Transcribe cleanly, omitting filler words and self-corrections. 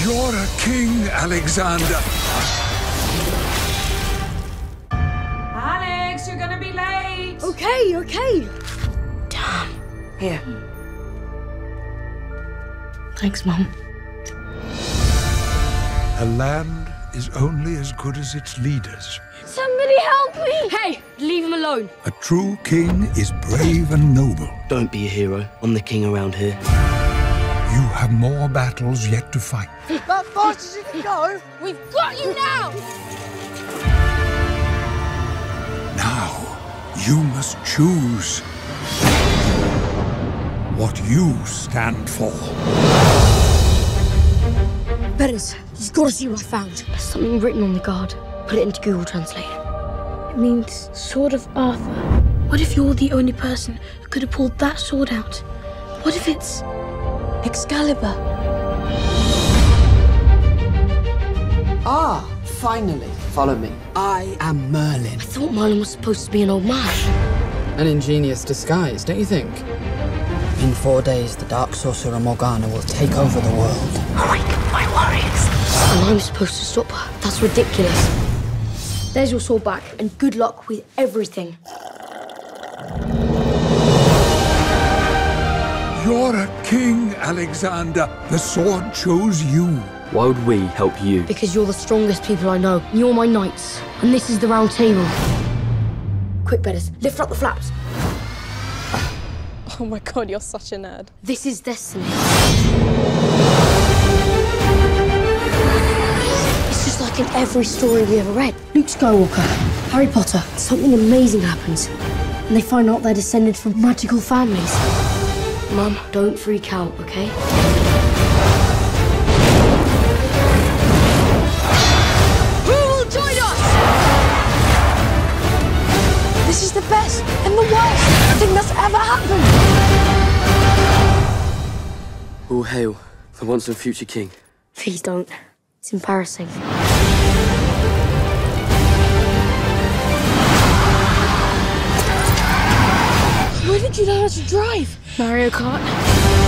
You're a king, Alexander. Alex, you're gonna be late. Okay. Damn. Here. Thanks, Mum. A land is only as good as its leaders. Somebody help me! Hey, leave him alone. A true king is brave and noble. Don't be a hero. I'm the king around here. You have more battles yet to fight. That fast as you can go. We've got you now! Now, you must choose what you stand for. Menace, you've got to see what I found. There's something written on the guard. Put it into Google Translate. It means Sword of Arthur. What if you're the only person who could have pulled that sword out? What if it's Excalibur? Ah, finally. Follow me. I am Merlin. I thought Merlin was supposed to be an old man. An ingenious disguise, don't you think? In 4 days, the Dark Sorcerer Morgana will take over the world. Awaken my warriors. And I'm supposed to stop her. That's ridiculous. There's your sword back, and good luck with everything. You're a king, Alexander. The sword chose you. Why would we help you? Because you're the strongest people I know. You're my knights, and this is the round table. Quick, Bettis, lift up the flaps. Oh my god, you're such a nerd. This is destiny. It's just like in every story we ever read. Luke Skywalker, Harry Potter, something amazing happens. And they find out they're descended from magical families. Mum, don't freak out, okay? Who will join us? This is the best and the worst thing that's ever happened. All hail the once and future king. Please don't. It's embarrassing. Where did you learn how to drive? Mario Kart?